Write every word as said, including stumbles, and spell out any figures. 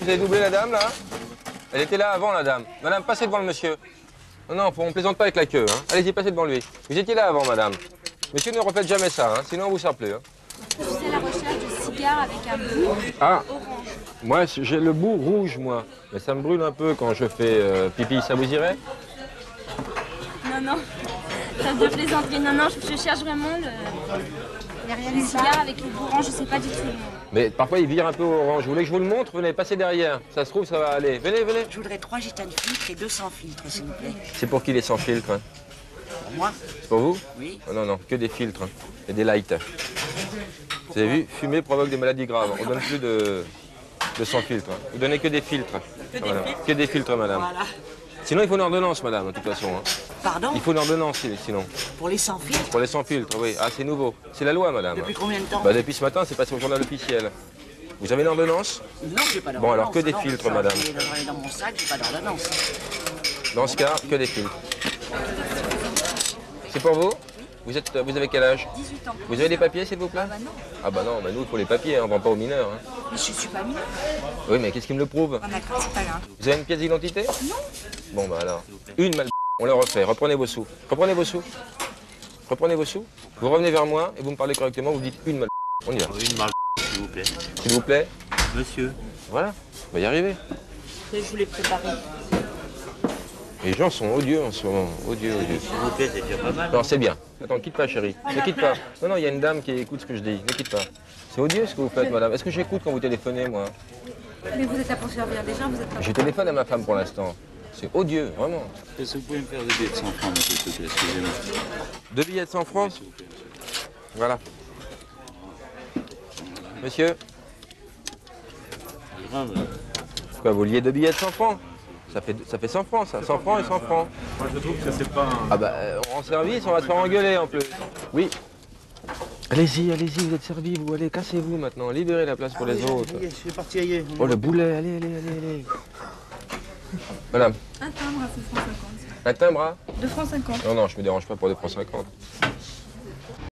Vous avez doublé la dame, là? Elle était là avant, la dame. Madame, passez devant le monsieur. Non, non, on ne plaisante pas avec la queue. Hein. Allez-y, passez devant lui. Vous étiez là avant, madame. Monsieur, ne refaites jamais ça, hein, sinon on vous sert plus. Hein. Je suis à la recherche de cigares avec un bout ah. orange. Moi, j'ai le bout rouge, moi. Mais ça me brûle un peu quand je fais euh, pipi. Ça vous irait? Non, non. Ça de plaisanterie. Non, non, je, je cherche vraiment le... Il y a rien de cigare avec le bout orange, je sais pas du tout. Mais parfois, il vire un peu orange. Vous voulez que je vous le montre? Venez, passez derrière. Ça se trouve, ça va aller. Venez, venez. Je voudrais trois gitanes filtres et deux sans filtre, s'il vous plaît. C'est pour qui les sans filtre? Hein? Pour moi? C'est pour vous? Oui. Oh, non, non, que des filtres. Hein. Et des lights. Vous avez vu? Fumer provoque des maladies graves. On donne plus de, de sans filtre. Hein. Vous donnez que des filtres. Que des voilà. filtres? Que des filtres, madame. Voilà. Sinon, il faut une ordonnance, madame, de toute façon. Hein. Pardon? Il faut une ordonnance, sinon. Pour les sans filtre? Pour les sans filtres, oui. Ah, c'est nouveau. C'est la loi, madame. Depuis combien de temps? Bah, depuis ce matin, c'est passé au journal officiel. Vous avez une ordonnance? Non, j'ai pas d'ordonnance. Bon, alors que des non, filtres, ça, madame. J'en ai dans mon sac, j'ai pas d'ordonnance. Dans ce cas, que des filtres. C'est pour vous? Vous, êtes, vous avez quel âge? dix-huit ans. Vous avez des papiers, s'il vous plaît? Ah bah non. Ah bah non, bah nous, il faut les papiers, hein, on ne vend pas aux mineurs. Hein. Mais je suis pas mineure. Oui, mais qu'est-ce qui me le prouve? Ah d'accord, c'est pas grave. Vous avez une pièce d'identité? Non. Bon, bah alors. Une mal... On le refait. Reprenez vos sous. Reprenez vos sous. Reprenez vos sous. Vous revenez vers moi et vous me parlez correctement, vous dites une mal... On y va. Une marque, s'il vous plaît. S'il vous plaît. Monsieur. Voilà, on va y arriver. Je voulais préparer. Les gens sont odieux en ce moment. Odieux, odieux. S'il vous plaît, c'est déjà pas mal. Non, c'est bien. Attends, quitte pas, chérie. Ne quitte pas. Non, non, il y a une dame qui écoute ce que je dis. Ne quitte pas. C'est odieux ce que vous faites, madame. Est-ce que j'écoute quand vous téléphonez, moi? Mais vous êtes là pour servir des gens, vous êtes pas... Je téléphone à ma femme pour l'instant. C'est odieux, vraiment. Est-ce que vous pouvez me faire des billets de cent francs, monsieur, s'il vous plaît, excusez-moi. Deux billets de cent francs? Voilà. Monsieur? Grave. Quoi, vous liez deux billets de cent francs? Ça fait, ça fait cent francs, ça. cent francs et cent francs. Moi, je trouve que c'est pas un... Ah bah, euh, on rend service, on va se faire engueuler en plus. Oui. Allez-y, allez-y, vous êtes servis, vous. Allez, cassez-vous maintenant. Libérez la place pour les autres. Je suis parti ailleurs. Oh, le boulet, allez, allez, allez, allez. Madame, Un timbre à deux francs cinquante. un timbre à? deux francs cinquante. Non, non, je me dérange pas pour deux francs cinquante.